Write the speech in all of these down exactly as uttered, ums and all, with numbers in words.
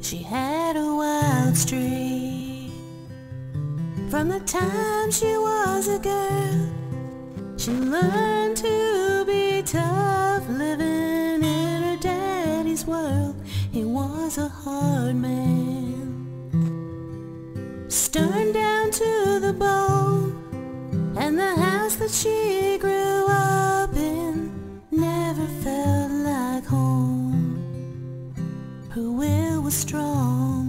She had a wild streak. From the time she was a girl, she learned to be tough, living in her daddy's world. He was a hard man, stern down to the bone, and the house that she grew up in never felt like home. Her will was strong.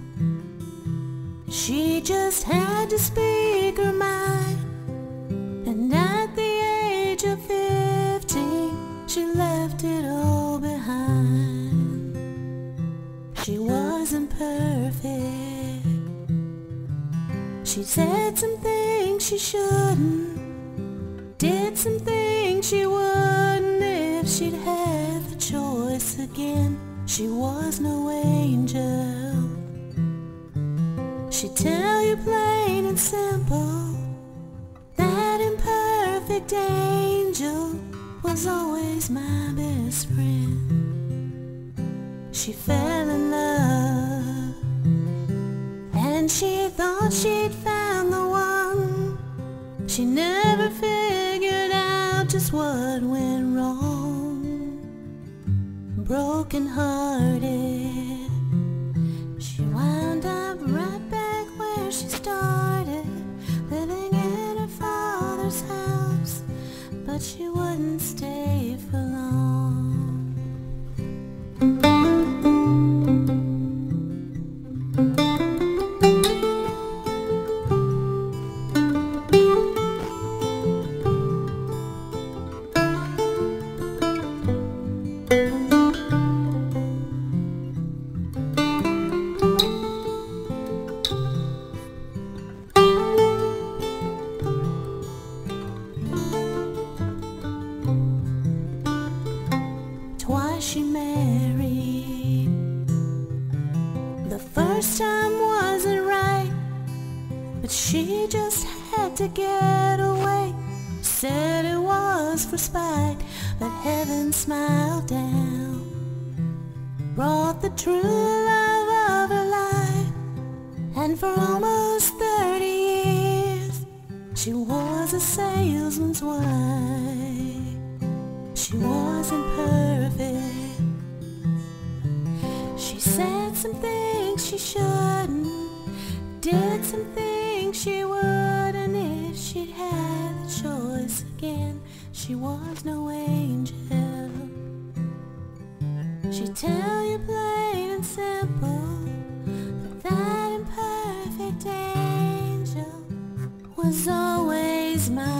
She just had to speak her mind, and at the age of fifteen, she left it all behind. She wasn't perfect. She said some things she shouldn't, did some things she wouldn't. If she'd had the choice again, she was no angel. She'd tell you plain and simple, that imperfect angel was always my best friend. She fell in love, and she thought she'd found the one. She never figured out just what went wrong. Broken hearted, she wound up right back where she started, living in her father's house, but she wouldn't stay for long. Twice she married. The first time wasn't right, but she just had to get away. Said it was for spite, but heaven smiled down, brought the true love of her life. And for almost thirty years, she was a salesman's wife. She wasn't perfect. She said some things she shouldn't, did some things she wouldn't. If she'd had the choice again, she was no angel. She'd tell you plain and simple, that that imperfect angel was always mine.